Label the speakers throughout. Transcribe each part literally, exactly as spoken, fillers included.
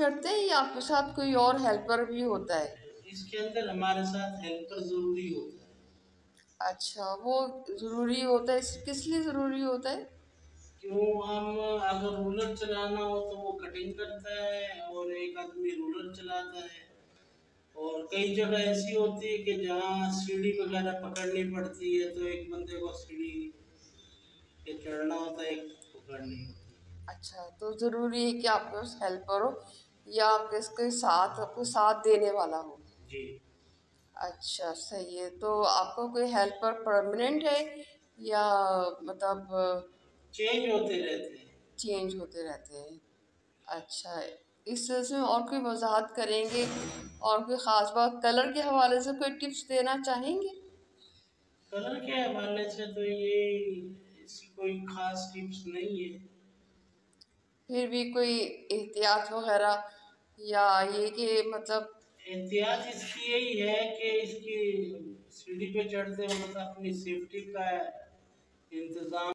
Speaker 1: करते हैं या आपके साथ कोई और हेल्पर भी होता है?
Speaker 2: इसके अंदर हमारे साथ हेल्पर जरूरी होता है।
Speaker 1: अच्छा, वो ज़रूरी होता है, इस किस लिए ज़रूरी होता है?
Speaker 2: क्यों, हम अगर रूलर चलाना हो तो वो कटिंग करता है और एक आदमी रूलर चलाता है। और कई जगह ऐसी होती है कि जहाँ सीढ़ी वगैरह पकड़नी पड़ती है तो एक बंदे को सीढ़ी पे चढ़ना होता है, एक पकड़नी होती है।
Speaker 1: अच्छा, तो ज़रूरी है कि आपके पास हेल्पर हो या आपके इसके साथ आपको साथ देने वाला हो।
Speaker 2: जी।
Speaker 1: अच्छा, सही है। तो आपका कोई हेल्पर परमानेंट है या मतलब
Speaker 2: चेंज होते रहते हैं।
Speaker 1: चेंज होते रहते हैं? अच्छा, इस सिलसिले में और कोई वजाहत करेंगे और कोई ख़ास बात कलर के हवाले से कोई टिप्स देना चाहेंगे?
Speaker 2: कलर के हवाले से तो ये ऐसी कोई खास टिप्स नहीं है।
Speaker 1: फिर भी कोई एहतियात वगैरह या ये कि मतलब
Speaker 2: एहतियात इसकी यही है कि इसकी सीढ़ी पे चढ़ते वक्त अपनी सेफ्टी का इंतजाम।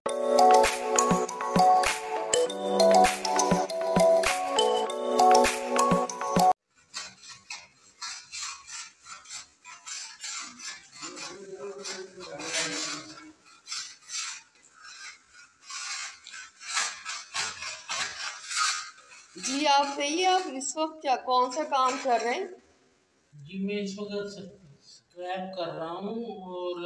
Speaker 1: जी, आप बताइए, आप इस वक्त क्या कौन सा काम कर रहे हैं?
Speaker 2: जी, मैं इस वक्त स्क्रैप कर रहा हूँ और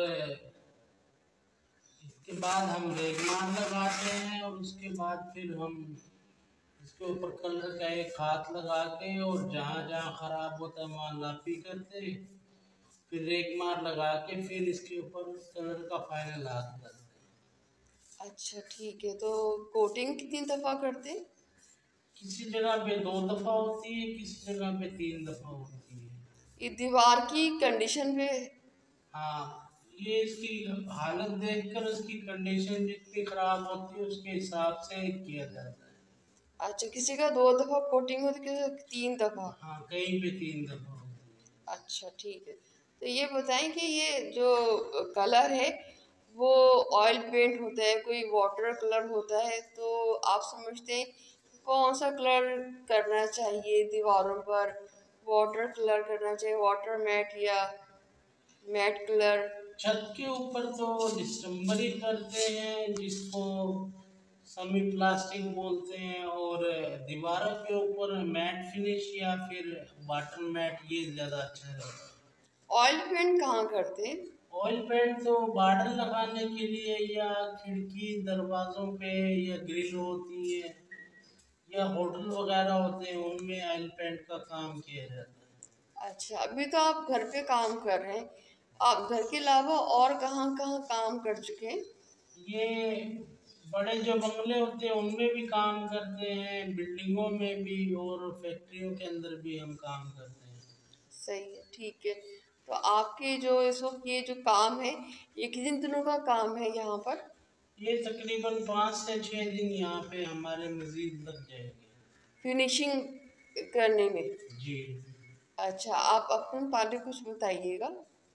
Speaker 2: इसके बाद हम रेगमार लगाते हैं और उसके बाद फिर हम इसके ऊपर कलर का एक हाथ लगा के और जहाँ जहाँ खराब होता है वहाँ लापी करते, फिर रेगमार लगा के फिर इसके ऊपर कलर का फाइनल हाथ करते हैं।
Speaker 1: अच्छा, ठीक है। तो कोटिंग कितनी दफ़ा करते हैं?
Speaker 2: किसी जगह पे दो दफा होती है, किसी जगह पे तीन दफा होती है।
Speaker 1: ये दीवार की कंडीशन पे?
Speaker 2: हाँ, ये इसकी हालत देखकर उसकी कंडीशन जितनी खराब होती है उसके हिसाब से किया जाता है।
Speaker 1: अच्छा, किसी का दो दफ़ा कोटिंग होती है, किसी का तीन दफ़ा?
Speaker 2: हाँ, कहीं पे तीन दफा होती है।
Speaker 1: अच्छा, ठीक है। तो ये बताएं कि ये जो कलर है वो ऑयल पेंट होता है, कोई वाटर कलर होता है, तो आप समझते हैं कौन सा कलर करना चाहिए दीवारों पर? वाटर कलर करना चाहिए, वाटर मैट या मैट कलर?
Speaker 2: छत के ऊपर तो दिसंबर ही करते हैं जिसको सेमी प्लास्टिक बोलते हैं, और दीवारों के ऊपर मैट फिनिश या फिर वाटर मैट ये ज्यादा अच्छा रहता है।
Speaker 1: ऑयल पेंट कहाँ करते हैं?
Speaker 2: ऑयल पेंट तो बॉर्डर लगाने के लिए या खिड़की दरवाजों पे या ग्रिल होती है या होटल वगैरह होते हैं उनमें ऑयल पेंट का काम किया जाता है।
Speaker 1: अच्छा, अभी तो आप घर पे काम कर रहे हैं, आप घर के अलावा और कहाँ कहाँ काम कर चुके हैं?
Speaker 2: ये बड़े जो बंगले होते हैं उनमें भी काम करते हैं, बिल्डिंगों में भी और फैक्ट्रियों के अंदर भी हम काम करते हैं।
Speaker 1: सही है, ठीक है। तो आपके जो इस वक्त ये जो काम है, ये कितने दिनों का काम है यहाँ पर?
Speaker 2: ये तकरीबन पाँच से छः दिन यहाँ पे हमारे मजीद लग जाएंगे।
Speaker 1: फिनिशिंग करने में?
Speaker 2: जी।
Speaker 1: अच्छा, आप अपने बारे में कुछ बताइएगा,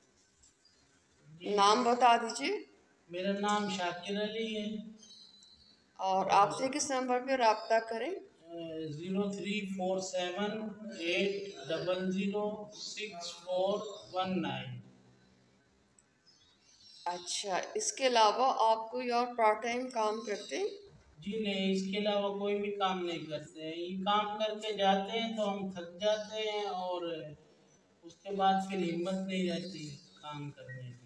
Speaker 2: जी,
Speaker 1: नाम बता दीजिए।
Speaker 2: मेरा नाम शाकिर अली है।
Speaker 1: और
Speaker 2: और
Speaker 1: आपसे किस नंबर पे रब्ता करें?
Speaker 2: Zero three four seven eight double zero six four one nine.
Speaker 1: अच्छा, इसके अलावा आप कोई और पार्ट टाइम काम करते हैं?
Speaker 2: जी नहीं, इसके अलावा कोई भी काम नहीं करते हैं। ये काम करके जाते हैं तो हम थक जाते हैं और उसके बाद फिर हिम्मत नहीं रहती काम करने की।